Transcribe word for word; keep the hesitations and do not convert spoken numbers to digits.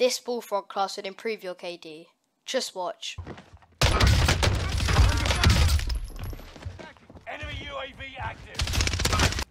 This Bullfrog class would improve your K D. Just watch. Enemy U A V active.